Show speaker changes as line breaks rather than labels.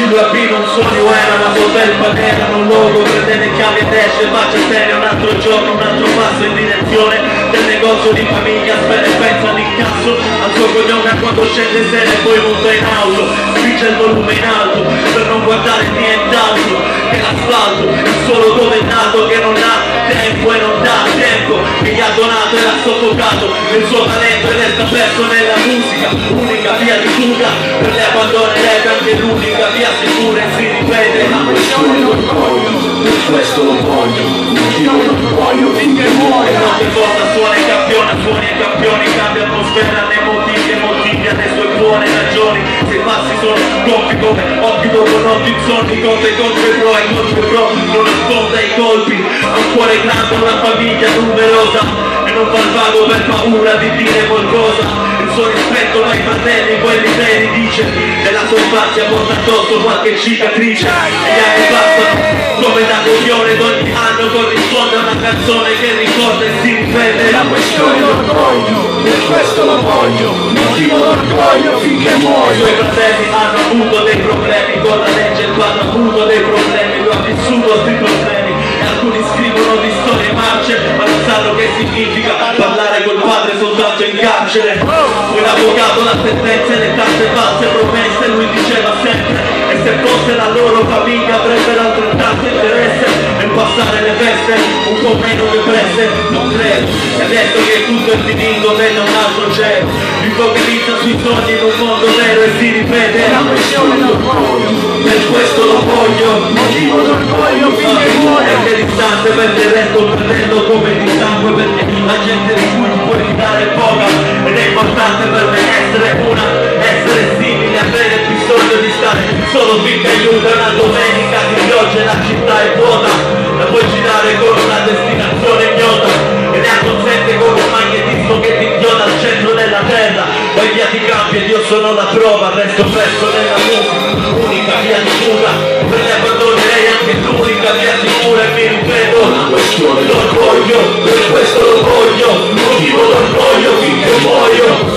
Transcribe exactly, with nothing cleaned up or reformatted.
C due B non sono Uena, ma Sotelpa nera, non logo, prende le chiavi ed esce, faccia seria un altro giorno, un altro passo in direzione del negozio di famiglia, spera e pensa all'incasso, al suo cognome a quando scende sera e poi monta in auto, spinge il volume in alto, per non guardare nient'altro che l'asfalto, il solo dove è nato, che non ha tempo e non dà tempo, che gli ha donato e l'ha soffocato, il suo talento e resta perso nella musica, unica via di fuga, per le abbandonerebbe anche l'unica via sicura e si ripete.
La questione d'orgoglio, per questo lo voglio, motivo d'orgoglio finché muore.
E notte porta suona e campiona, suoni e campioni, cambia atmosfera nei motivi e motivi alle sue buone ragioni, se i passi sono gonfi come occhi dopo notti insonni, conta i contro i pro e contro i pro, non ascolta i colpi, ha un cuore grande, una famiglia numerosa e non fa il vago per paura di dire qualcosa, il suo rispetto ai fratelli, quelli veri dice, nella sua infanzia porta addosso qualche cicatrice e gli anni passano come da coglione ed ogni anno corrisponde a una canzone che ricorda e si ripete.
La questione d'orgoglio, per questo lo voglio, motivo d'orgoglio finché
I
muoio.
suoi fratelli hanno avuto dei problemi con la legge, il padre ha avuto dei problemi, lui ha vissuto questi problemi e alcuni scrivono di storie marce ma non sanno che significa parlare col padre soltanto in carcere. Poi l'avvocato, la sentenza e le tante false promesse, lui diceva sempre e se fosse la loro famiglia avrebbero altrettanto interesse nel passare le feste un po' meno depresse, non credo, e adesso che tutto è finito vede un altro cielo, mi focalizza sui sogni in un mondo vero e si ripete.
La questione d'orgoglio,
Per questo lo voglio,
motivo d'orgoglio finché
è
muore.
che distante perché il resto prendendo come di sangue, perché la gente di cui ti puoi fidare è poca ed è importante per me essere una, essere simile, avere bisogno di stare solo finché aiuta una domenica di pioggia e la città è vuota e puoi girare con una destinazione ignota e ne consente come un magnetismo che ti inchioda al centro della terra, poi via ti cambia ed io sono la prova, resto presso nella musica, unica via di fuga, per le abbandonerei anche l'unica via sicura e mi ripeto.
La questione
L'orgoglio, per questo lo voglio, motivo d'orgoglio finché muoio.